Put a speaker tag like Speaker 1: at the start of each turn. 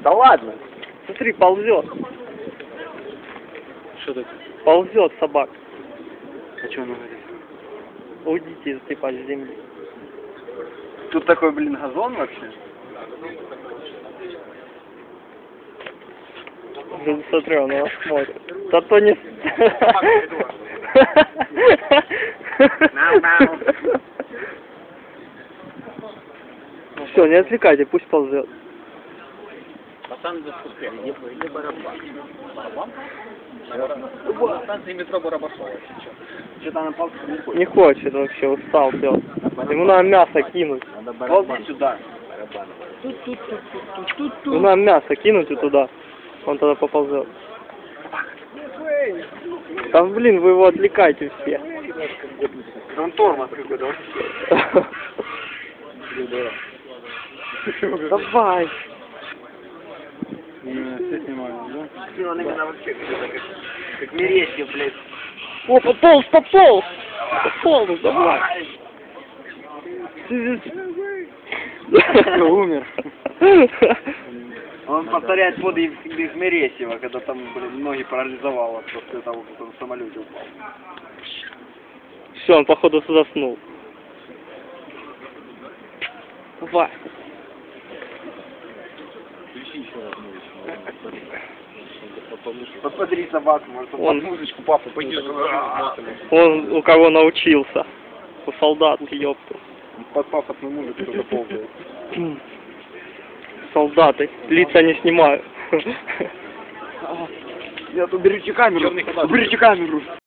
Speaker 1: Да ладно.
Speaker 2: Смотри, ползет.
Speaker 1: Что так?
Speaker 2: Ползет собак.
Speaker 1: А что она говорит?
Speaker 2: Уйдите, типа, с земли.
Speaker 1: Тут такой, блин, газон вообще.
Speaker 2: Смотри, он на вас смотрит. Да то не... Все, не отвлекайте, пусть ползет.
Speaker 1: Пацан заскупил, где барабан? Барабан? Станция метро Барабашова сейчас. Что-то она палку не хочет.
Speaker 2: Не хочет вообще, устал, пес. Ему надо мясо кинуть.
Speaker 1: Ползи сюда.
Speaker 2: Ему надо мясо кинуть и туда. Он тогда поползет. Да блин, вы его отвлекаете все.
Speaker 1: Он тормоз какой-то.
Speaker 2: Давай.
Speaker 1: Все снимаю, да? Он именно вообще как мерещи, блядь.
Speaker 2: О, пополз, пополз. Пополз, давай.
Speaker 1: Умер. Он повторяет подвиг Мересьева, когда там, блин, ноги парализовало после того, как он в самолете упал.
Speaker 2: Все, он походу заснул. Давай.
Speaker 1: Посмотри собаку, может он под музычку, папа, пойдет.
Speaker 2: Он у кого научился? У солдат, ёпту.
Speaker 1: Под пафосную музыку кто-то ползает.
Speaker 2: Солдаты. Лица не снимаю.
Speaker 1: Нет, уберите камеру. Уберите камеру.